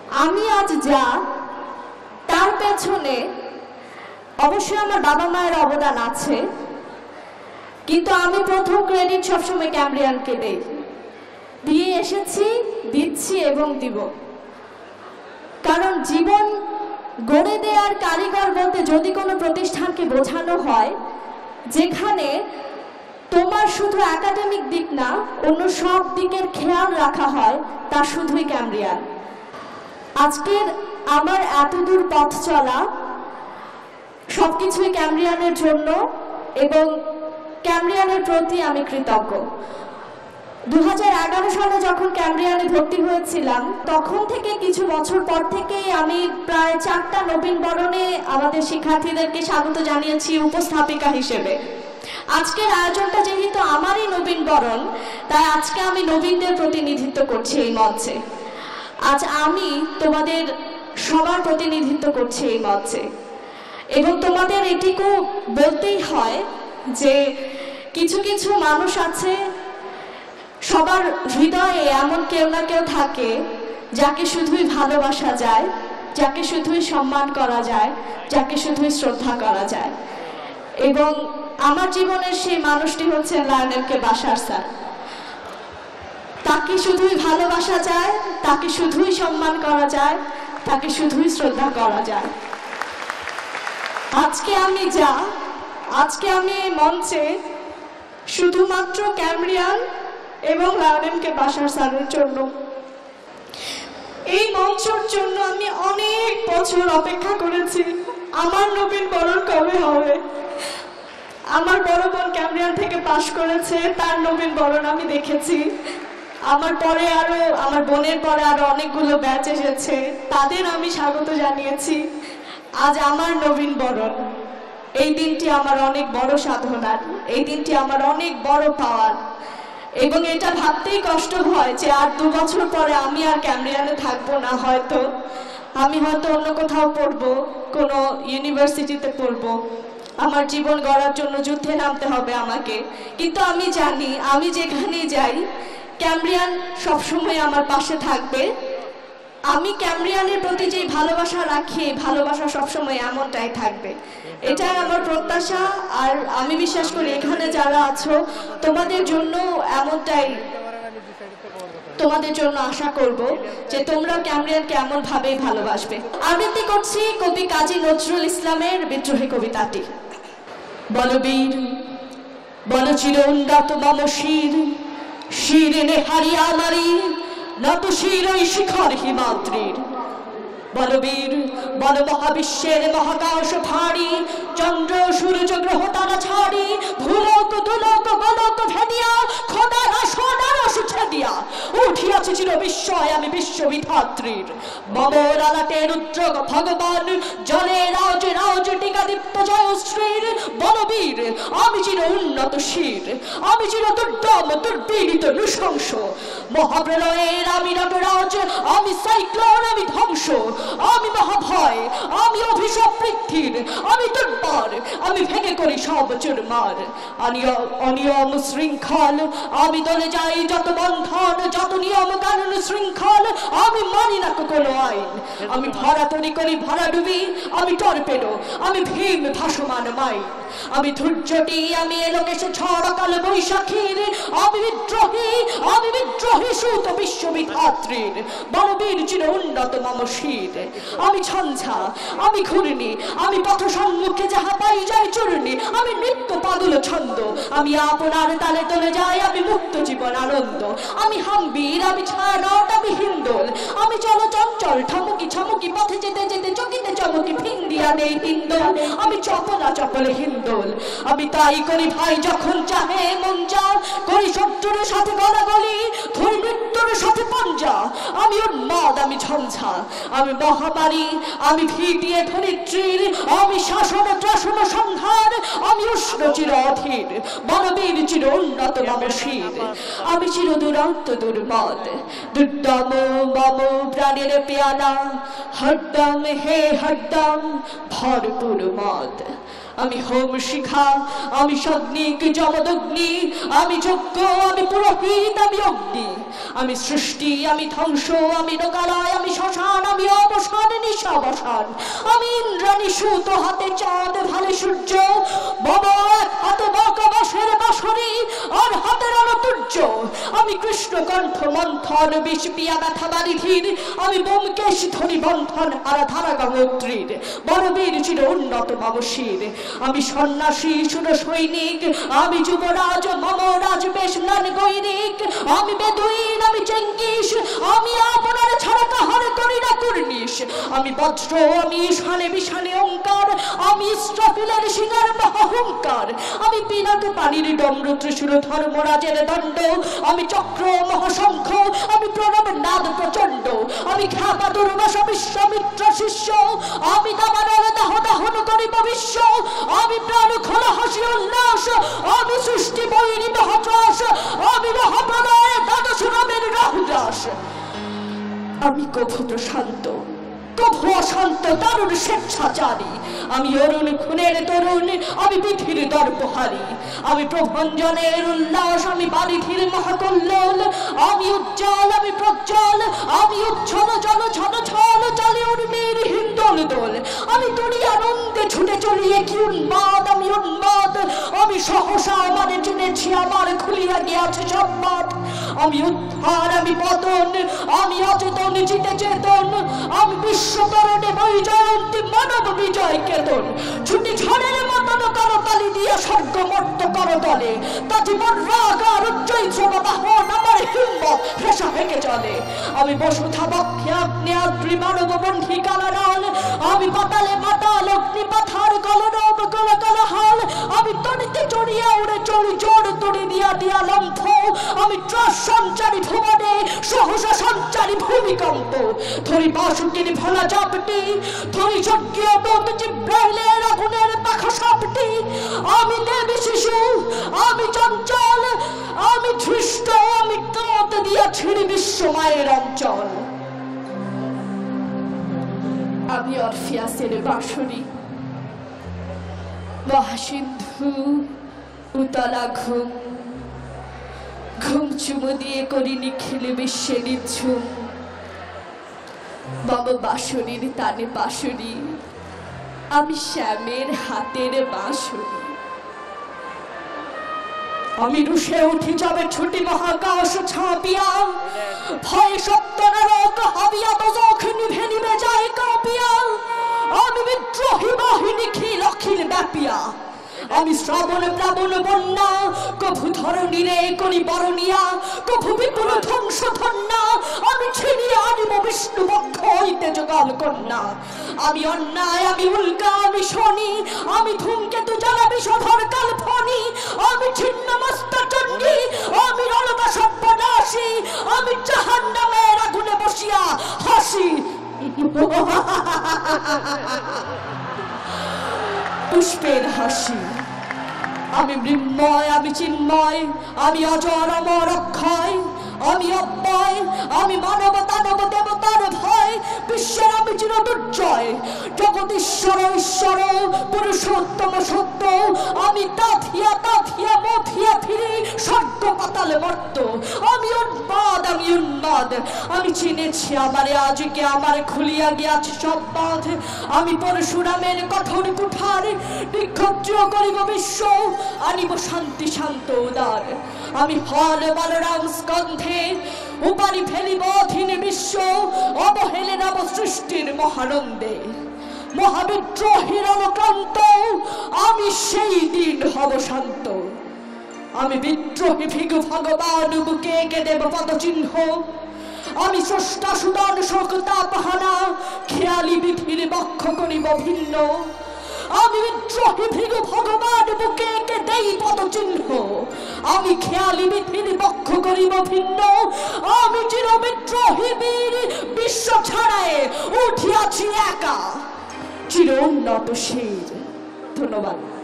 আমি আজ যা তার পেছনে অবশ্যই আমার বাবা মায়ের অবদান আছে, কিন্তু আমি প্রথম ক্রেডিট সবসময় ক্যামব্রিয়ানকে দিয়ে এসেছি, দিচ্ছি এবং দিব। কারণ জীবন গড়ে দেওয়ার কারিগর বলতে যদি কোনো প্রতিষ্ঠানকে বোঝানো হয় যেখানে তোমার শুধু একাডেমিক দিক না অন্য সব দিকের খেয়াল রাখা হয়, তা শুধুই ক্যামব্রিয়ান। আজকের আমার এতদূর পথ চলা সবকিছুই ক্যামব্রিয়ানের জন্য এবং ক্যামব্রিয়ানের প্রতি আমি কৃতজ্ঞ। 2011 সালে যখন ক্যামব্রিয়ানে ভর্তি হয়েছিলাম তখন থেকে কিছু বছর পর থেকেই আমি প্রায় 4টা নবীনবরণে আমাদের শিক্ষার্থীদেরকে স্বাগত জানিয়েছি উপস্থাপিকা হিসেবে। আজকের আয়োজনটা যেহেতু আমারই নবীনবরণ, তাই আজকে আমি নবীনদের প্রতিনিধিত্ব করছি এই মঞ্চে। আজ আমি তোমাদের সবার প্রতিনিধিত্ব করছি এই মঞ্চে এবং তোমাদের এটুকু বলতেই হয় যে কিছু কিছু মানুষ আছে, সবার হৃদয়ে এমন কেউ না কেউ থাকে যাকে শুধুই ভালোবাসা যায়, যাকে শুধুই সম্মান করা যায়, যাকে শুধুই শ্রদ্ধা করা যায়। এবং আমার জীবনের সেই মানুষটি হচ্ছে লায়নেল কে বাশার স্যার। তাকে শুধুই ভালোবাসা যায়, তাকে শুধুই সম্মান করা যায়, তাকে শুধুই শ্রদ্ধা করা যায়। আজকে আমি এই মঞ্চে শুধুমাত্র ক্যামব্রিয়ান এবং লায়নেল কে বাশার স্যারের জন্য। এই মঞ্চের জন্য আমি অনেক বছর অপেক্ষা করেছি আমার নবীনবরণ কবে হবে। আমার বড় বোন ক্যামব্রিয়ান থেকে পাশ করেছে, তার নবীনবরণ আমি দেখেছি। আমার বোনের পরে আরো অনেকগুলো ব্যাচ এসেছে, তাদের আমি স্বাগত জানিয়েছি। আজ আমার নবীনবরণ, এই দিনটি আমার অনেক বড় সাধনার, এই দিনটি আমার অনেক বড় পাওয়ার। এবং এটা ভাবতেই কষ্ট হয় যে আর 2 বছর পরে আমি আর ক্যামব্রিয়ানে থাকবো না। আমি হয়তো অন্য কোথাও পড়বো, কোনো ইউনিভার্সিটিতে পড়বো। আমার জীবন গড়ার জন্য যুদ্ধে নামতে হবে আমাকে, কিন্তু আমি জানি আমি যেখানেই যাই ক্যামব্রিয়ান সবসময় আমার পাশে থাকবে। আমি ক্যামব্রিয়ানের প্রতি যে ভালোবাসা রাখি, ভালোবাসা সবসময় এমনটাই থাকবে, এটাই আমার প্রত্যাশা। আর আমি বিশ্বাস করি এখানে যারা আছো তোমাদের জন্য এমনটাই, তোমাদের জন্য আশা করব যে তোমরা ক্যামব্রিয়ানকে এমন ভাবেই ভালোবাসবে। আবৃত্তি করছি কবি কাজী নজরুল ইসলামের বিদ্রোহী কবিতাটি। বলবীর বল চির উন্নত মম শির, শিরে নেহারি আমারি নত শির ওই শিখর হিমাদ্রির। বলবীর বল মহাবিশ্বের মহাকাশ ভারী, চন্দ্র সূর্য গ্রহ তারা ছাড়ি, ভূলোক দুলোক গোলক ভেদিয়া খোদার আসনার অসুছে দিয়া উঠিয়াছে চির বিস্ময় আমি বিশ্ববিধাত্রীর। মম লালাটে রুদ্র ভগবান জলে রাজ রাজ টিকাদীপ্ত জয়শ্রীর। বলবীর আমি চির উন্নত শির, আমি চির দুর্দম দুর্বিনীত নৃশংস। মহাপ্রলয়ের আমি নটরাজ, আমি সাইক্লোন, আমি ধ্বংস, আমি মহাভয়, আমি অভিশাপ পৃথিবীর, আমি দুর্বার, আমি ভেঙে করি সব চুরমার। অনিয়ম শৃঙ্খল আমি দলে যাই যত বন্ধন, যত নিয়ম কানুন শৃঙ্খল আমি মানি না কোনো আইন। আমি ভরা তরি করি ভরা ডুবি, আমি টর্পেডো, আমি ভীম ভাসমান মাইন। আমি ধৈর্যটি, আমি এলোকেশে ঝড় কাল বৈশাখীর, আমি বিদ্রোহী সুত বিশ্ববিধাত্রীর। বলবীর চির উন্নত মম শির, আমি ঝঞ্ঝা, আমি ঘূর্ণি, আমি পথ সম্মুখে যাহা পাই যায় চূর্ণি। আমি নৃত্য পাগল ছন্দ, আমি আপনার তালে তলে যাই, আমি মুক্ত জীবন আনন্দ। আমি হাম্বির, আমি ছায়ানট, আমি হিন্দোল, আমি চল চঞ্চল ঠমকি ছমকি পথে যেতে যেতে চকিতে চমকি ভিন্দিয়া নেই হিন্দোল। আমি চপলা চপলে হিন্দোল, আমি তাই করি ভাই যখন চাহে মন যা, করি শত্রুর সাথে গলাগলি, ধরি মৃত্যুর সাথে পঞ্জা। আমি উন্মাদ, আমি ঝঞ্ঝা, আমি মহামারী, আমি ভিটিয়ে ধরিত্রীর, আমি শাসন ত্রাসন সংহার, আমি উষ্ণ চির অধীর। বলবীর চির উন্নত মম শির, আমি চির দুরন্ত দুর্মদ, দুর্দম মম প্রাণের পেয়ালা, হরদম হে হরদম ভরপুর মদ। আমি হোম শিখা, আমি সগ্নিক যমদগ্নি, আমি যজ্ঞ, আমি পুরোহিত, আমি অগ্নি, আমি সৃষ্টি, আমি ধ্বংস, আমি লোকালয়, আমি শ্মশান, আমি অবসান, নিঃসাবসান, আমি ইন্দ্রাণী সুত হাতে চাঁদ ভালে সূর্য, বাবা হাতে বাঁকা বাঁশের বাঁশরি আর হাতের আলোতুর্য, আমি কৃষ্ণ কণ্ঠ মন্থন বিষ পিয়া ব্যথা বারিধির, আমি বোমকেশ ধরি বন্ধন হারা ধারা গঙ্গোত্রীর, বড়বীর চির উন্নত মামশির, আমি সন্ন্যাসী সুর সৈনিক, আমি যুবরাজ মমরাজ বেশ নান গৈরিক, আমি বেদুইন, আমি চেঙ্গিস, আমি আপনার ছাড়া কাহার করি না কুর্নিশ, আমি বজ্র, আমি ঈশানে বিশানে ওঙ্কার, আমি ইস্রাফিলের শিকার মহাহংকার, আমি পিনাক পানির ডম্র ত্রিশূল ধর্মরাজের দণ্ড, আমি চক্র মহাশঙ্খ, আমি প্রণব নাদ প্রচণ্ড, আমি খ্যাপা দুর্বাস বিশ্বমিত্র শিষ্য, আমি দাবানল দাহ দাহন করিব বিশ্ব, আমি প্রাণ খোলা হাসি উল্লাস, আমি সৃষ্টি বৈরী মহাত্রাস, আমি মহাপ্রলয়ে দ্বাদশ নামের রাহুদাস, আমি কভু প্রশান্ত, কভু অশান্ত দারুণ স্বেচ্ছাচারী, আমি অরুণ খুনের তরুণ, আমি বিধির দর্পহারী, আমি প্রভঞ্জনের উল্লাস, আমি বারিধির মহাকল্লোল, আমি উজ্জ্বল, আমি প্রজ্জ্বল, আমি উচ্ছল জল ছল ছল চলে উর্মির হিন্দোল দোল, আমি তুরি আনন্দে ছুটে চলিয়ে কি উন্মাদ, আমি উন্মাদ, আমি সহসা আমার চিনেছি, আমার খুলিয়া গিয়াছে সম্মাদ, আমি উদ্ধার, আমি পতন, আমি অচেতন জিতে চেতন, আমি বিশ্বতরণে বৈজয়ন্তী মানব বিজয় কেতন, ছুটি ঝড়ের মতন করতালি দিয়া স্বর্গ মর্ত করতলে, তা জীবন রাগ আর উচ্চৈশ্রব বাহন আমার হিম্মত ফেসা হেঁকে চলে, আমি বসুধা বক্ষে আগ্নে আদ্রি মানব বন্ধি কালারাল, আমি পাতালে পাতাল অগ্নি পাথার কলরব কল কলহাল, আমি তড়িতে চড়িয়া উড়ে চড়ি জোড় তুড়ি দিয়া দিয়া লম্ফ, আমি ত্রাস সঞ্চারী ভুবনে সহসা সঞ্চারী ভূমিকম্প, ধরি বাসুকির ভোলা চাপটি, ধরি যজ্ঞীয় দূত জিব্রাইলের আগুনের পাখা সাপটি, আমি দেবী শিশু, আমি চঞ্চল, আমি ধৃষ্ট, আমি কাঁত দিয়া ছিড়ি বিশ্ব মায়ের অঞ্চল, আমি অরফিয়াসের বাঁশরি, মহাসিন্ধু উতলা ঘুম, ঘুম চুমু দিয়ে করি নিখিল বিশ্বে নিঝুম, বাবা বাঁশরির তানে বাঁশরি, আমি শ্যামের হাতের বাঁশরি, আমি রুষে উঠি যাবে ছুটি মহাকাশ ছাপিয়া, ভয় সত্য নরক হাবিয়া দোজখ নিভে নিভে যায় কাঁপিয়া, আমি বিদ্রোহী বাহিনী খিল অখিল ব্যাপিয়া, আমি শ্রাবণ প্লাবন বন্যা, কভু ধরণীরে করি বরণিয়া, কভু বিপুল ধ্বংস ধন্যা, আমি ছিনিয়ে আনিব বিষ্ণু বক্ষ হইতে জগাল কন্যা, আমি অন্যায়, আমি উল্কা, আমি শনি, আমি ধূমকেতু জ্বালা বিষধর কালফনি, আমি ছিন্ন মস্তা চণ্ডী, আমি রণবা সর্বনাশী, আমি জাহান্নামের আগুনে বসিয়া হাসি, পুষ্পের হাসি, আমি মৃন্ময়, আমি চিন্ময়, আমি অজর অমর অক্ষয়, আমি অব্যয়, আমি মানব দানব দেবতার ভয়, বিশ্বের আমি চির দুর্জয়, জগদীশ্বর ঈশ্বর পুরুষোত্তম সত্য, আমি তাথিয়া তাথিয়া মথিয়া ফিরি স্বর্গ পাতাল মর্ত, আমি উন্মাদ, আমি উন্মাদ, আমি চিনেছি আমারে আজকে, আমার খুলিয়া গিয়াছে সব বাঁধ, আমি পরশুরামের কঠোর কুঠার, নিক্ষত্রিয় করিব বিশ্ব, আনিব শান্তি শান্ত উদার, আমি হল বলরাম স্কন্ধে উপারি ফেলিব অধীন বিশ্ব, অবহেলে নব সৃষ্টির মহানন্দে, মহাবিদ্রোহীর অনুক্রান্ত, আমি সেই দিন হব শান্ত, আমি বিদ্রোহী ভিগু ভগবান বুকে এঁকে দেব পদচিহ্ন, আমি স্রষ্টা সুদান শোক তাপহানা, খেয়ালি বিধির বক্ষ করিব ভিন্ন, আমি বিদ্রোহী ভিগু ভগবান বুকে এঁকে দেই পদচিহ্ন, আমি খেয়ালি বিধির বক্ষ করিব ভিন্ন, আমি চির বিদ্রোহী বীর বিশ্ব ছাড়ায় উঠিয়াছি একা, চির উন্নত শির। ধন্যবাদ।